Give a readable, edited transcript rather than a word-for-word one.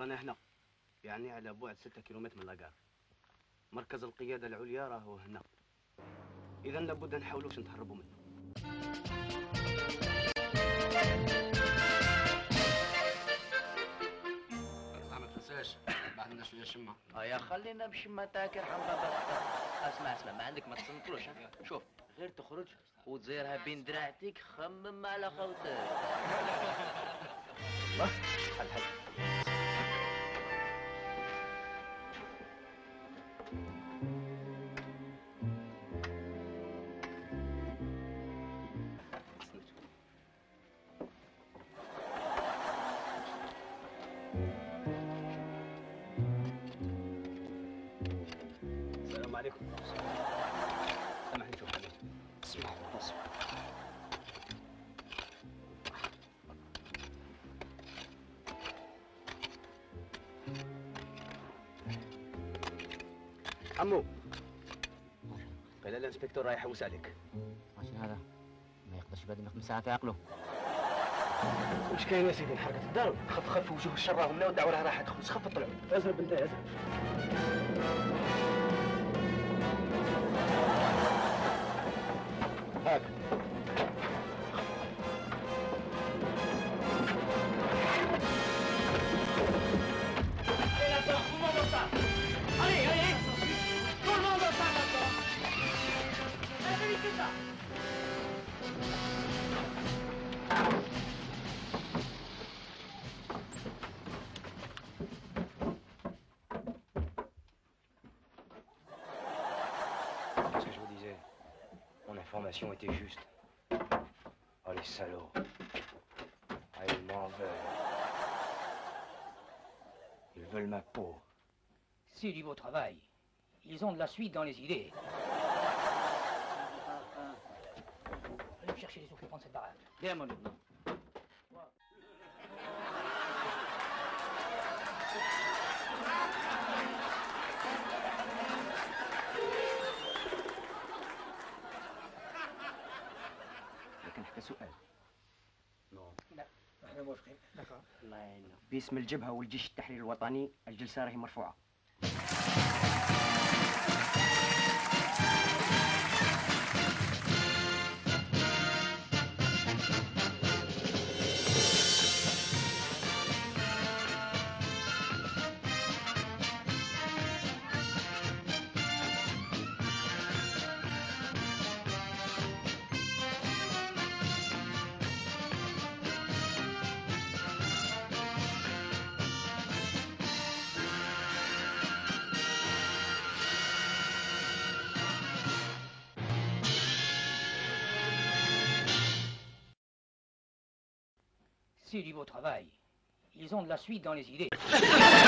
رانا هنا، يعني على بعد 6 كيلومتر من لاكار. مركز القيادة العليا راهو هنا، إذا لابد نحاولوش نتهربوا منه. ما تنساش بعد لنا شوية شمة. يا خلينا بشمة تاعك يرحم باباك. اسمع ما عندك ما تصنطلوش. شوف غير تخرج وتزيرها بين دراعتك، خمم على خوتك. الله حل. السلام عليكم. سامحني نشوف حالي. اسمع. عمو قال الانسبكتور رايح يحوس عليك. عشان هذا ما يقدرش بعد يخدم ساعة في عقله. وش كاين يا سيدي حركة الدار؟ خف وجوه الشر راهم لا ودعوا لها راحة تخلص. خف طلعوا. ازرب انت يا ازرب. هاك Ce que je vous disais, mon information était juste. Oh les salauds. Ah, ils m'en veulent. Ils veulent ma peau. C'est du beau travail. Ils ont de la suite dans les idées. Allez me chercher les occupants de cette baraque. Viens mon lieutenant. لكن حتى سؤال. لا احنا موافقين. دكور. الله يعينك. باسم الجبهة والجيش التحرير الوطني الجلسة راهي مرفوعة. C'est du beau travail. Ils ont de la suite dans les idées.